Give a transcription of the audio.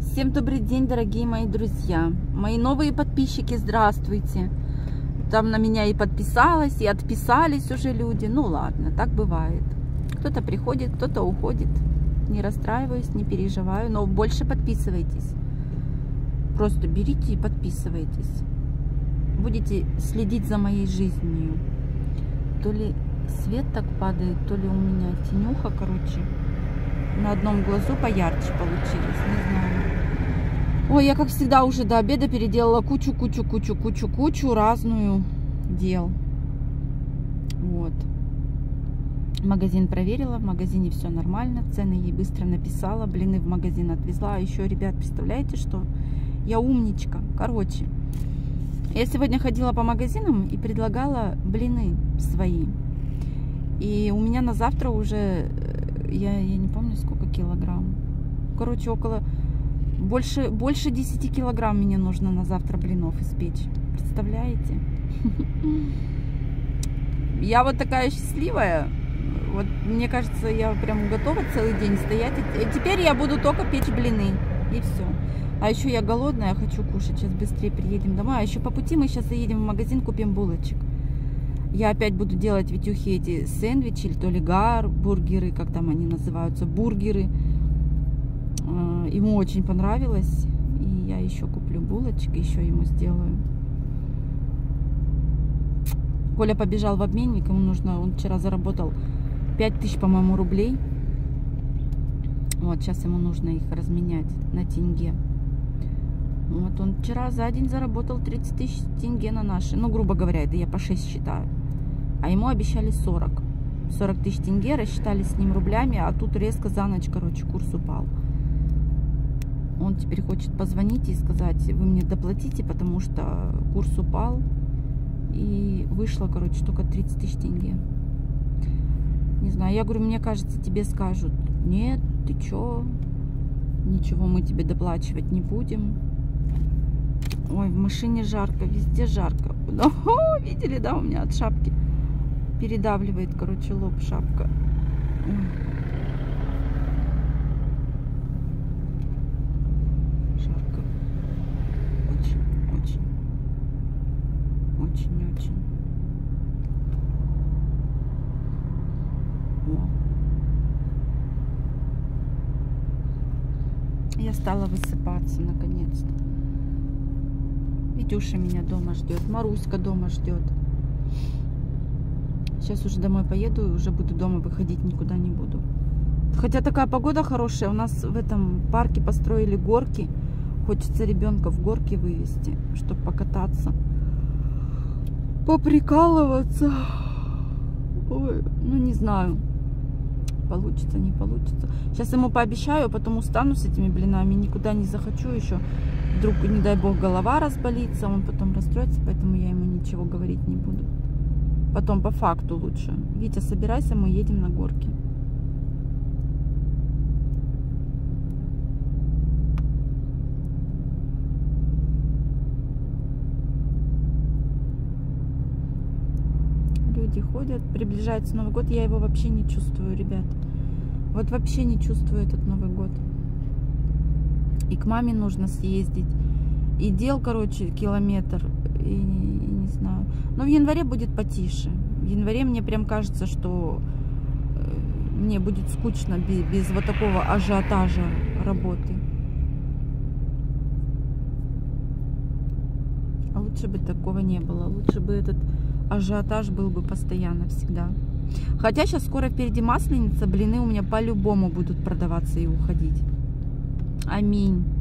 Всем добрый день, дорогие мои друзья, мои новые подписчики, здравствуйте. Там на меня и подписалась, и отписались уже люди. Ну ладно, так бывает. Кто-то приходит, кто-то уходит. Не расстраиваюсь, не переживаю, но больше подписывайтесь. Просто берите и подписывайтесь. Будете следить за моей жизнью. То ли свет так падает, то ли у меня тенюха, короче. На одном глазу поярче получилось, не знаю. Ой, я, как всегда, уже до обеда переделала кучу разную дел. Вот. Магазин проверила, в магазине все нормально, цены ей быстро написала, блины в магазин отвезла. А еще, ребят, представляете, что? Я умничка. Короче, я сегодня ходила по магазинам и предлагала блины свои. И у меня на завтра уже, я не помню, сколько килограмм. Короче, больше 10 килограмм мне нужно на завтра блинов испечь. Представляете? Я вот такая счастливая. Вот мне кажется, я прям готова целый день стоять. И теперь я буду только печь блины. И все. А еще я голодная, хочу кушать. Сейчас быстрее приедем домой. А еще по пути мы сейчас заедем в магазин, купим булочек. Я опять буду делать Витюхе эти сэндвичи, или то ли бургеры, как там они называются, бургеры. Ему очень понравилось. И я еще куплю булочек, еще ему сделаю. Коля побежал в обменник, ему нужно, он вчера заработал 5000, по-моему, рублей. Вот, сейчас ему нужно их разменять на тенге. Вот, он вчера за день заработал 30 000 тенге на наши. Ну, грубо говоря, это я по 6 считаю. А ему обещали 40 000 тенге, рассчитали с ним рублями, а тут резко за ночь, короче, курс упал. Он теперь хочет позвонить и сказать: вы мне доплатите, потому что курс упал. И вышло, короче, только 30 000 тенге. Не знаю, я говорю, мне кажется, тебе скажут: нет, ты чё, ничего мы тебе доплачивать не будем. Ой, в машине жарко, везде жарко. О, видели, да, у меня от шапки передавливает, короче, лоб шапка. Жарко. Очень. Я стала высыпаться наконец-то. Витюша меня дома ждет, Маруська дома ждет. Сейчас уже домой поеду и уже буду дома, выходить никуда не буду. Хотя такая погода хорошая. У нас в этом парке построили горки. Хочется ребенка в горки вывести, чтобы покататься, поприкалываться. Ой, ну не знаю, получится, не получится. Сейчас ему пообещаю, потом устану с этими блинами, никуда не захочу еще. Вдруг, не дай бог, голова разболится, он потом расстроится, поэтому я ему ничего говорить не буду. Потом по факту лучше. Витя, собирайся, мы едем на горки. Люди ходят, приближается Новый год, я его вообще не чувствую, ребят. Вот вообще не чувствую этот Новый год. И к маме нужно съездить. И дел, короче, километр. И не знаю. Но в январе будет потише. В январе мне прям кажется, что мне будет скучно без вот такого ажиотажа работы. А лучше бы такого не было. Лучше бы этот ажиотаж был бы постоянно, всегда. Хотя сейчас скоро впереди Масленица. Блины у меня по-любому будут продаваться и уходить. Аминь.